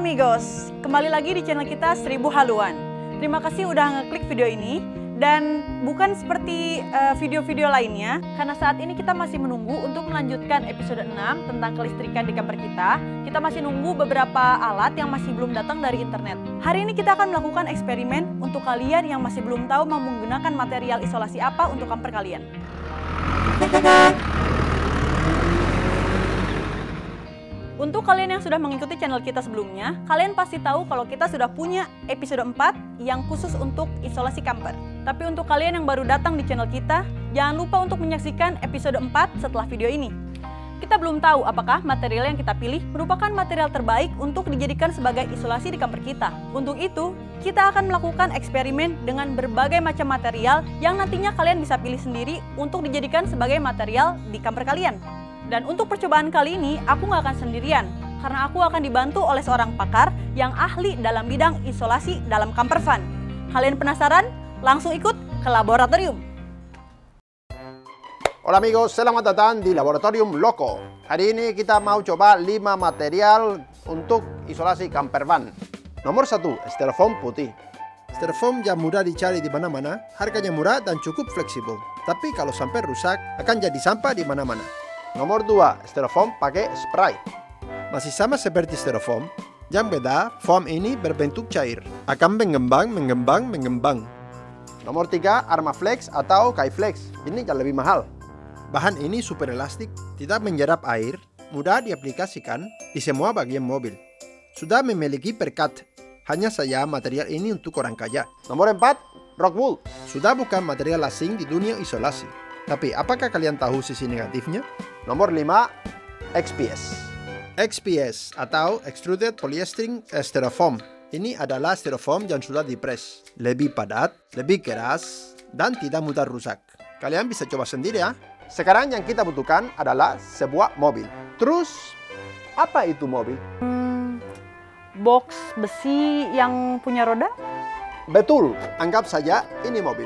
amigos, kembali lagi di channel kita 1000 Haluan. Terima kasih udah ngeklik video ini. Dan bukan seperti video-video lainnya, karena saat ini kita masih menunggu untuk melanjutkan episode 6 tentang kelistrikan di kamper kita. Kita masih nunggu beberapa alat yang masih belum datang dari internet. Hari ini kita akan melakukan eksperimen untuk kalian yang masih belum tahu mau menggunakan material isolasi apa untuk kamper kalian. Untuk kalian yang sudah mengikuti channel kita sebelumnya, kalian pasti tahu kalau kita sudah punya episode 4 yang khusus untuk isolasi kamper. Tapi untuk kalian yang baru datang di channel kita, jangan lupa untuk menyaksikan episode 4 setelah video ini. Kita belum tahu apakah material yang kita pilih merupakan material terbaik untuk dijadikan sebagai isolasi di kamper kita. Untuk itu, kita akan melakukan eksperimen dengan berbagai macam material yang nantinya kalian bisa pilih sendiri untuk dijadikan sebagai material di kamper kalian. Dan untuk percobaan kali ini, aku nggak akan sendirian, karena aku akan dibantu oleh seorang pakar yang ahli dalam bidang isolasi dalam camper van. Kalian penasaran? Langsung ikut ke laboratorium. Hola amigos, selamat datang di Laboratorium Loco. Hari ini kita mau coba 5 material untuk isolasi camper van. Nomor 1, styrofoam putih. Styrofoam yang mudah dicari di mana-mana, harganya murah dan cukup fleksibel. Tapi kalau sampai rusak, akan jadi sampah di mana-mana. Nomor 2, styrofoam pakai spray. Masih sama seperti styrofoam, yang beda, foam ini berbentuk cair, akan mengembang. Nomor 3, Armaflex atau Kaiflex, ini yang lebih mahal. Bahan ini super elastik, tidak menyerap air, mudah diaplikasikan di semua bagian mobil. Sudah memiliki perekat, hanya saja material ini untuk orang kaya. Nomor 4, Rockwool. Sudah bukan material asing di dunia isolasi. Tapi apakah kalian tahu sisi negatifnya? Nomor 5, XPS. XPS atau Extruded Polyester Styrofoam. Ini adalah styrofoam yang sudah dipres. Lebih padat, lebih keras, dan tidak mudah rusak. Kalian bisa coba sendiri ya. Sekarang yang kita butuhkan adalah sebuah mobil. Terus, apa itu mobil? Box besi yang punya roda? Betul, anggap saja ini mobil.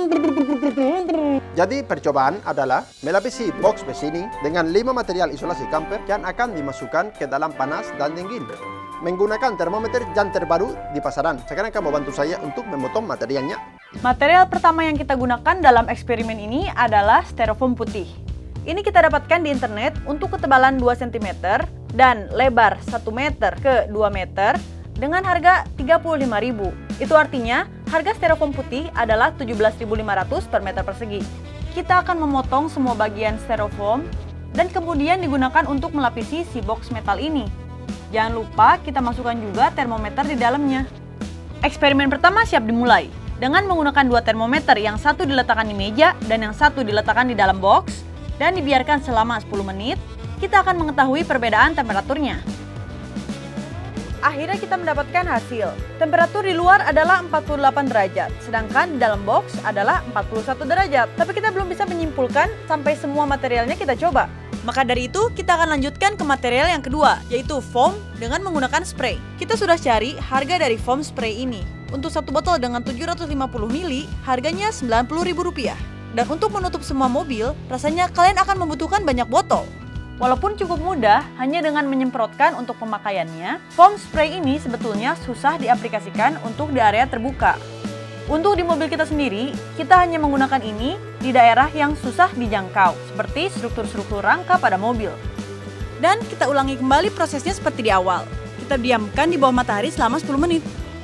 Jadi percobaan adalah melapisi box besi ini dengan 5 material isolasi camper yang akan dimasukkan ke dalam panas dan dingin. Menggunakan termometer yang terbaru di pasaran. Sekarang kamu bantu saya untuk memotong materialnya. Material pertama yang kita gunakan dalam eksperimen ini adalah styrofoam putih. Ini kita dapatkan di internet untuk ketebalan 2 cm dan lebar 1 meter ke 2 meter dengan harga 35.000. Itu artinya harga styrofoam putih adalah 17.500 per meter persegi. Kita akan memotong semua bagian styrofoam dan kemudian digunakan untuk melapisi si box metal ini. Jangan lupa kita masukkan juga termometer di dalamnya. Eksperimen pertama siap dimulai. Dengan menggunakan 2 termometer, yang satu diletakkan di meja dan yang satu diletakkan di dalam box dan dibiarkan selama 10 menit, kita akan mengetahui perbedaan temperaturnya. Akhirnya kita mendapatkan hasil. Temperatur di luar adalah 48 derajat, sedangkan di dalam box adalah 41 derajat. Tapi kita belum bisa menyimpulkan sampai semua materialnya kita coba. Maka dari itu, kita akan lanjutkan ke material yang kedua, yaitu foam dengan menggunakan spray. Kita sudah cari harga dari foam spray ini. Untuk satu botol dengan 750 ml, harganya Rp90.000. Dan untuk menutup semua mobil, rasanya kalian akan membutuhkan banyak botol. Walaupun cukup mudah, hanya dengan menyemprotkan untuk pemakaiannya, foam spray ini sebetulnya susah diaplikasikan untuk di area terbuka. Untuk di mobil kita sendiri, kita hanya menggunakan ini di daerah yang susah dijangkau, seperti struktur-struktur rangka pada mobil. Dan kita ulangi kembali prosesnya seperti di awal. Kita diamkan di bawah matahari selama 10 menit.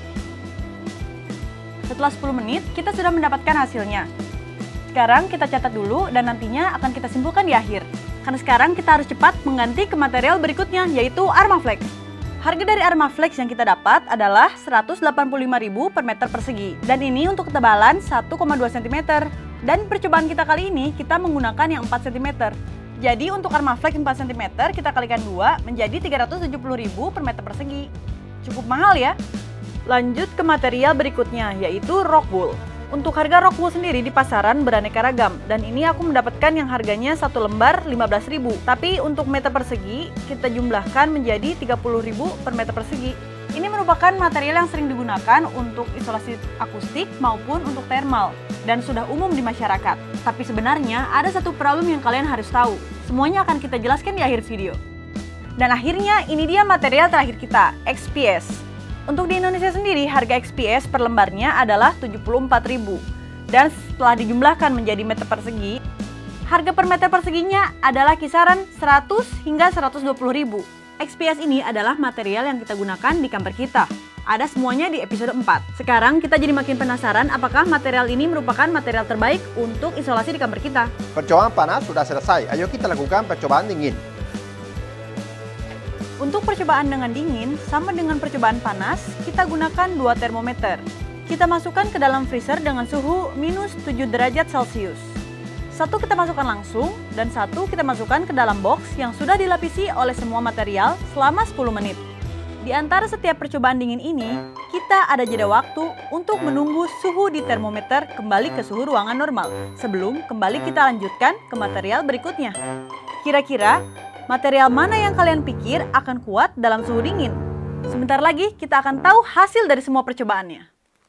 Setelah 10 menit, kita sudah mendapatkan hasilnya. Sekarang kita catat dulu dan nantinya akan kita simpulkan di akhir. Karena sekarang kita harus cepat mengganti ke material berikutnya, yaitu Armaflex. Harga dari Armaflex yang kita dapat adalah Rp185.000 per meter persegi. Dan ini untuk ketebalan 1,2 cm. Dan percobaan kita kali ini, kita menggunakan yang 4 cm. Jadi untuk Armaflex 4 cm, kita kalikan 2 menjadi Rp370.000 per meter persegi. Cukup mahal ya? Lanjut ke material berikutnya, yaitu Rockwool. Untuk harga Rockwool sendiri di pasaran beraneka ragam, dan ini aku mendapatkan yang harganya 1 lembar Rp15.000. Tapi untuk meter persegi, kita jumlahkan menjadi Rp30.000 per meter persegi. Ini merupakan material yang sering digunakan untuk isolasi akustik maupun untuk thermal, dan sudah umum di masyarakat. Tapi sebenarnya ada satu problem yang kalian harus tahu. Semuanya akan kita jelaskan di akhir video. Dan akhirnya ini dia material terakhir kita, XPS. Untuk di Indonesia sendiri, harga XPS per lembarnya adalah 74.000. Dan setelah dijumlahkan menjadi meter persegi, harga per meter perseginya adalah kisaran 100 hingga 120.000. XPS ini adalah material yang kita gunakan di kamper kita. Ada semuanya di episode 4. Sekarang kita jadi makin penasaran apakah material ini merupakan material terbaik untuk isolasi di kamper kita. Percobaan panas sudah selesai, ayo kita lakukan percobaan dingin. Untuk percobaan dengan dingin, sama dengan percobaan panas, kita gunakan 2 termometer. Kita masukkan ke dalam freezer dengan suhu minus 7 derajat Celcius. Satu kita masukkan langsung, dan satu kita masukkan ke dalam box yang sudah dilapisi oleh semua material selama 10 menit. Di antara setiap percobaan dingin ini, kita ada jeda waktu untuk menunggu suhu di termometer kembali ke suhu ruangan normal, sebelum kembali kita lanjutkan ke material berikutnya. Kira-kira, material mana yang kalian pikir akan kuat dalam suhu dingin? Sebentar lagi kita akan tahu hasil dari semua percobaannya.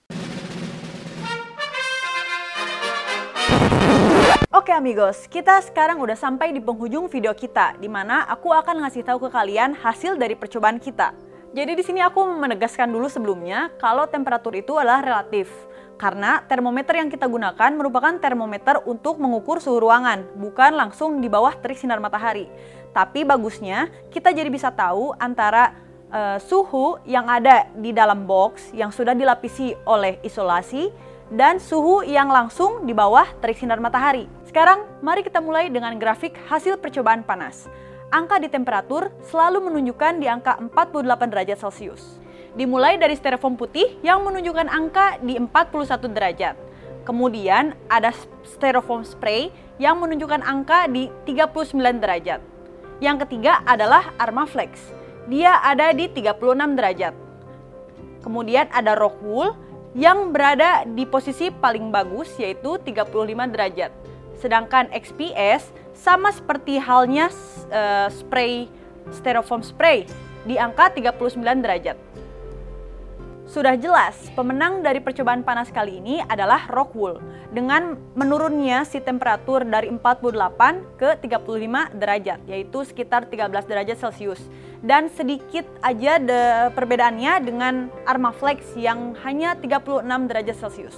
Oke amigos, kita sekarang udah sampai di penghujung video kita, di mana aku akan ngasih tahu ke kalian hasil dari percobaan kita. Jadi di sini aku menegaskan dulu sebelumnya kalau temperatur itu adalah relatif. Karena termometer yang kita gunakan merupakan termometer untuk mengukur suhu ruangan, bukan langsung di bawah terik sinar matahari. Tapi bagusnya kita jadi bisa tahu antara suhu yang ada di dalam box yang sudah dilapisi oleh isolasi dan suhu yang langsung di bawah terik sinar matahari. Sekarang mari kita mulai dengan grafik hasil percobaan panas. Angka di temperatur selalu menunjukkan di angka 48 derajat Celcius. Dimulai dari styrofoam putih yang menunjukkan angka di 41 derajat. Kemudian ada styrofoam spray yang menunjukkan angka di 39 derajat. Yang ketiga adalah Armaflex. Dia ada di 36 derajat. Kemudian ada Rockwool yang berada di posisi paling bagus yaitu 35 derajat. Sedangkan XPS sama seperti halnya styrofoam spray di angka 39 derajat. Sudah jelas, pemenang dari percobaan panas kali ini adalah Rockwool dengan menurunnya si temperatur dari 48 ke 35 derajat, yaitu sekitar 13 derajat Celcius. Dan sedikit aja perbedaannya dengan Armaflex yang hanya 36 derajat Celcius.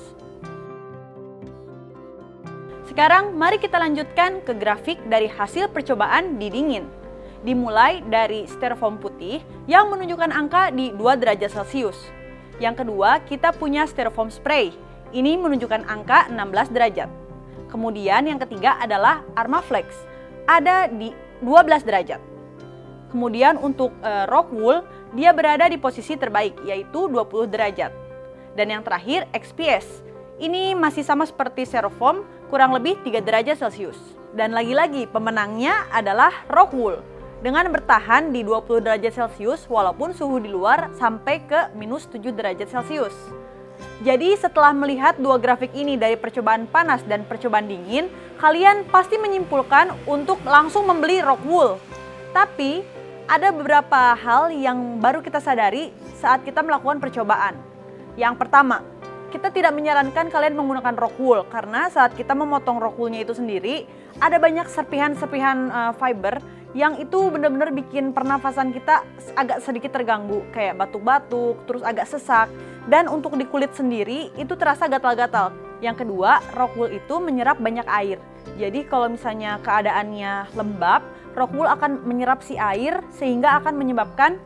Sekarang mari kita lanjutkan ke grafik dari hasil percobaan di dingin. Dimulai dari styrofoam putih yang menunjukkan angka di 2 derajat Celcius. Yang kedua, kita punya styrofoam spray. Ini menunjukkan angka 16 derajat. Kemudian yang ketiga adalah Armaflex. Ada di 12 derajat. Kemudian untuk Rockwool, dia berada di posisi terbaik, yaitu 20 derajat. Dan yang terakhir, XPS. Ini masih sama seperti styrofoam, kurang lebih 3 derajat Celcius. Dan lagi-lagi pemenangnya adalah Rockwool dengan bertahan di 20 derajat Celcius walaupun suhu di luar sampai ke minus 7 derajat Celcius. Jadi setelah melihat dua grafik ini dari percobaan panas dan percobaan dingin, kalian pasti menyimpulkan untuk langsung membeli Rockwool. Tapi ada beberapa hal yang baru kita sadari saat kita melakukan percobaan. Yang pertama, kita tidak menyarankan kalian menggunakan Rockwool karena saat kita memotong Rockwoolnya itu sendiri, ada banyak serpihan-serpihan fiber yang itu benar-benar bikin pernafasan kita agak sedikit terganggu, kayak batuk-batuk, terus agak sesak. Dan untuk di kulit sendiri itu terasa gatal-gatal. Yang kedua, Rockwool itu menyerap banyak air. Jadi kalau misalnya keadaannya lembab, Rockwool akan menyerap si air sehingga akan menyebabkan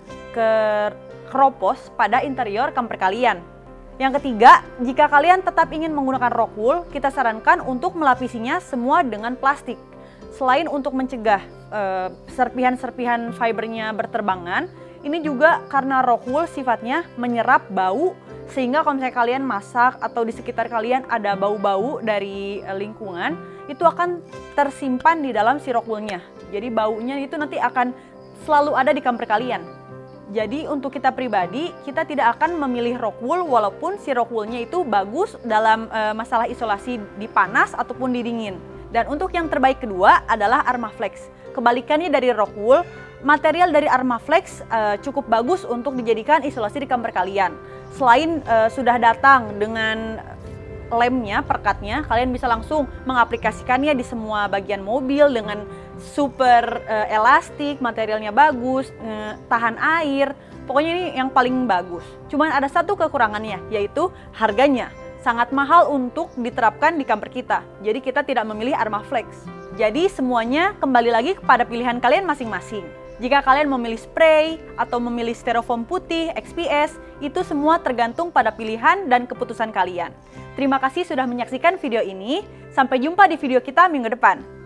keropos pada interior kamper kalian. Yang ketiga, jika kalian tetap ingin menggunakan Rockwool, kita sarankan untuk melapisinya semua dengan plastik. Selain untuk mencegah serpihan-serpihan fibernya berterbangan, ini juga karena Rockwool sifatnya menyerap bau, sehingga kalau misalnya kalian masak atau di sekitar kalian ada bau-bau dari lingkungan, itu akan tersimpan di dalam si Rockwoolnya. Jadi baunya itu nanti akan selalu ada di kamper kalian. Jadi untuk kita pribadi, kita tidak akan memilih Rockwool walaupun si Rockwoolnya itu bagus dalam masalah isolasi di panas ataupun di dingin. Dan untuk yang terbaik kedua adalah Armaflex. Kebalikannya dari Rockwool, material dari Armaflex cukup bagus untuk dijadikan isolasi di kamper kalian. Selain sudah datang dengan lemnya, perkatnya, kalian bisa langsung mengaplikasikannya di semua bagian mobil dengan super elastik, materialnya bagus, tahan air. Pokoknya ini yang paling bagus. Cuman ada satu kekurangannya, yaitu harganya. Sangat mahal untuk diterapkan di camper kita. Jadi kita tidak memilih Armaflex. Jadi semuanya kembali lagi kepada pilihan kalian masing-masing. Jika kalian memilih spray atau memilih styrofoam putih, XPS, itu semua tergantung pada pilihan dan keputusan kalian. Terima kasih sudah menyaksikan video ini. Sampai jumpa di video kita minggu depan.